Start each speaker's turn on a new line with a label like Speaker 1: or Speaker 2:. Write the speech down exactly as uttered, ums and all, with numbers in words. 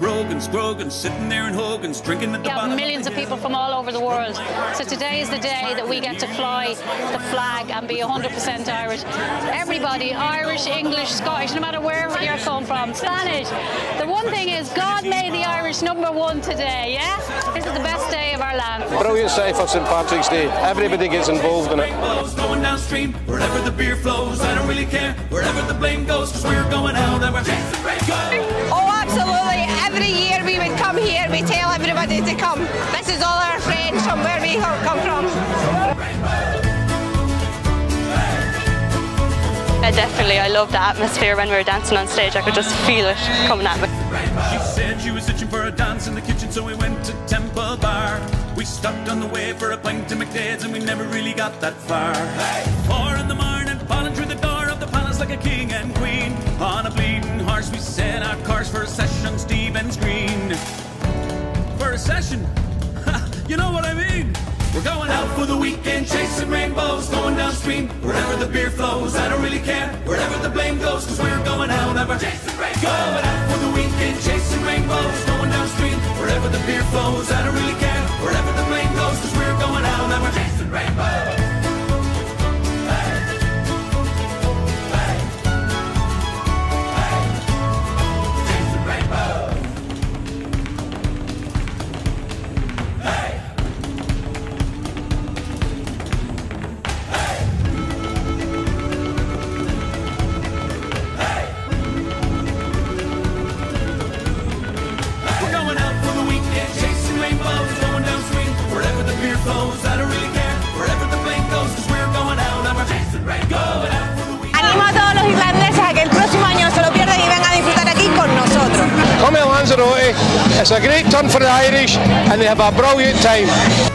Speaker 1: Brogan's, Grogan's, sitting there in Hogan's, drinking at the bottom.
Speaker 2: We have millions of people from all over the world. So today is the day that we get to fly the flag and be one hundred percent Irish. Everybody, Irish, English, Scottish, no matter where you're come from, Spanish. The one thing is, God made the Irish number one today, yeah? This is the best day of our land.
Speaker 3: Brilliant day for Saint Patrick's Day. Everybody gets involved in it.
Speaker 1: Going downstream, wherever the beer flows, I don't really care, wherever the blame goes, because we're going out and we're chasing rain.
Speaker 4: Oh, absolutely. Every year we would come here, we tell everybody to come. This is all our friends from where we come from.
Speaker 5: Yeah, definitely. I love the atmosphere when we were dancing on stage. I could just feel it coming at me.
Speaker 1: She said she was itching for a dance in the kitchen, so we went to Temple Bar. We stopped on the way for a pint to McDade's and we never really got that far. Hey! Four in the morning, falling through the door of the palace like a king and queen. On a bleeding horse we set our course for a session, Stephen's Green. For a session? You know what I mean? We're going out for the weekend, chasing rainbows, going downstream, wherever the beer flows, I don't really care, wherever the blame goes, cause we're going out and we're chasing rainbows. Going out for the weekend, chasing rainbows, going downstream, wherever the beer flows, I don't really care, wherever the blame goes, cause we're going out and we're chasing rainbows.
Speaker 4: Animo a todos los irlandeses a que el próximo año no se lo pierdan y vengan a disfrutar aquí con nosotros.
Speaker 3: Come to Lanzarote, it's a great turn for the Irish and they have a brilliant time.